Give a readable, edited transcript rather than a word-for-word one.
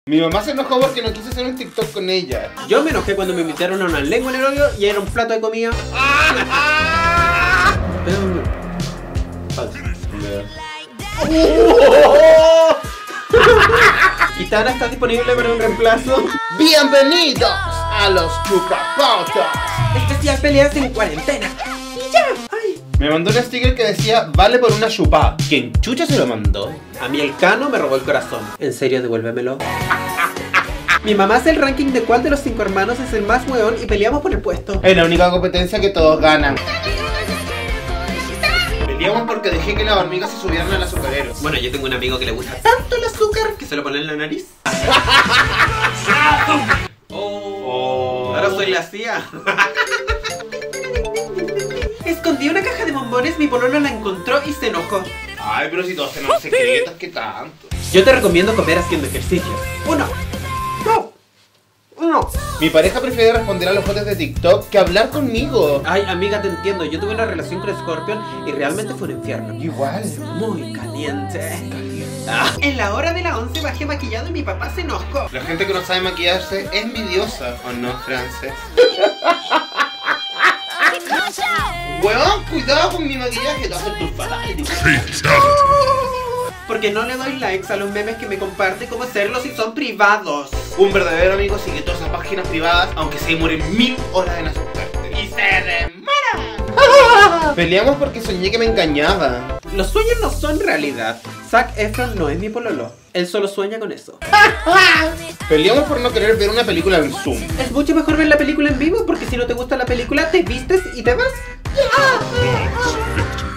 Mi mamá se enojó porque no quise hacer un TikTok con ella. Yo me enojé cuando me invitaron a una lengua en el hoyo y era un plato de comida. Kitana está disponible para un reemplazo. Bienvenidos a los Chupapotos. Especial peleas en cuarentena. Y ya. Ay. Me mandó un sticker que decía vale por una chupá. ¿Quién chucha se lo mandó? A mí el Cano me robó el corazón. En serio, devuélvemelo. Mi mamá hace el ranking de cuál de los 5 hermanos es el más hueón y peleamos por el puesto. Es la única competencia que todos ganan. Peleamos porque dejé que las hormigas se subieran al azucarero. Bueno, yo tengo un amigo que le gusta tanto el azúcar que se lo pone en la nariz. Ahora soy la CIA. Escondí una caja de bombones, mi pololo la encontró y se enojó. Ay, pero si todos tenemos secretos, ¿qué tanto? Yo te recomiendo comer haciendo ejercicio. 1, 2, 1. Mi pareja prefiere responder a los botes de TikTok que hablar conmigo. Ay, amiga, te entiendo. Yo tuve una relación con Scorpion y realmente fue un infierno. Igual. Muy caliente. En la hora de la 11 bajé maquillado y mi papá se enojó. La gente que no sabe maquillarse es envidiosa, ¿o no, Frances? Weón, cuidado con mi maquillaje, te va a hacer tu fatal. Porque no le doy likes a los memes que me comparte como hacerlo si son privados. Un verdadero amigo sigue todas esas páginas privadas, aunque se demoren 1000 horas en asustarte. ¡Y se demora! Peleamos porque soñé que me engañaba. Los sueños no son realidad. Zac Efron no es mi pololo. Él solo sueña con eso. Peleamos por no querer ver una película en Zoom. Es mucho mejor ver la película en vivo porque si no te gusta la película te vistes y te vas.